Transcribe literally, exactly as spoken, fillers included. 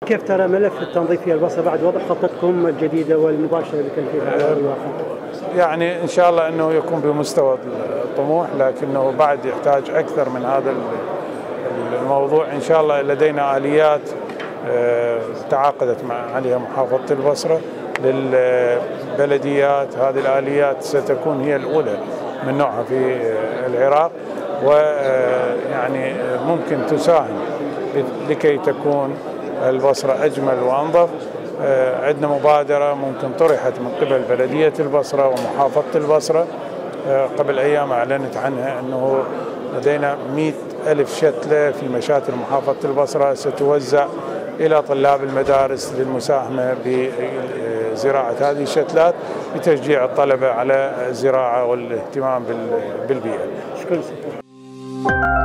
كيف ترى ملف التنظيف في البصرة بعد وضع خطتكم الجديدة والمباشرة لتنفيذها على أرض الواقع؟ يعني إن شاء الله أنه يكون بمستوى الطموح، لكنه بعد يحتاج أكثر من هذا الموضوع. إن شاء الله لدينا آليات تعاقدت مع عليها محافظة البصرة للبلديات. هذه الآليات ستكون هي الأولى من نوعها في العراق، ويعني ممكن تساهم لكي تكون البصرة أجمل وأنظف. عندنا مبادرة ممكن طرحت من قبل بلدية البصرة ومحافظة البصرة، قبل أيام أعلنت عنها أنه لدينا مئة ألف شتلة في مشاتل محافظة البصرة ستوزع إلى طلاب المدارس للمساهمة بزراعة هذه الشتلات لتشجيع الطلبة على الزراعة والاهتمام بالبيئة. شكرا.